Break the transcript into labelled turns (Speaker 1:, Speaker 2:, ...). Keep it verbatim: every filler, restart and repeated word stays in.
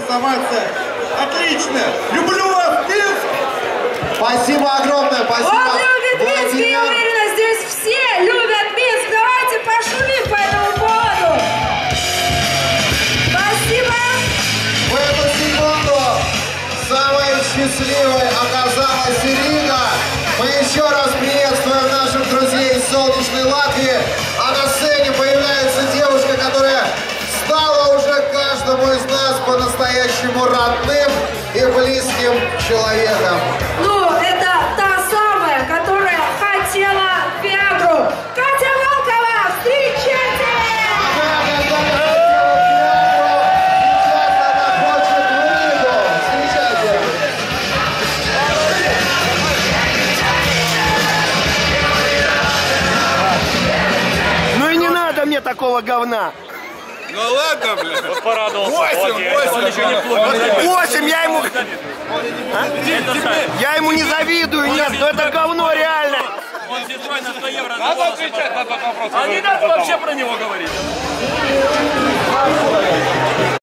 Speaker 1: тусоваться. Отлично! Люблю вас, Минск!
Speaker 2: Спасибо огромное, спасибо.
Speaker 3: Он любит Минск, и я уверена, здесь все любят Минск. Давайте пошумим по этому поводу. Спасибо.
Speaker 2: В эту секунду самой счастливой оказалась Ирига. Мы еще раз приветствуем наших друзей из солнечной Латвии. А на сцене появляется девушка, которая стала уже каждому из нас по-настоящему родным и близким человеком.
Speaker 3: Ну, это та самая, которая хотела Виагру. Катя Волкова, встречайте!
Speaker 4: Ну и не надо мне такого говна.
Speaker 5: Ну ладно, блядь.
Speaker 6: Вот порадовался.
Speaker 5: Восемь, восемь.
Speaker 4: Восемь, я ему... А? Я ему не завидую, нет, но это говно реально.
Speaker 6: Он сестрой на сто евро.
Speaker 5: Надо отвечать на этот вопрос.
Speaker 6: А не надо вообще про него говорить.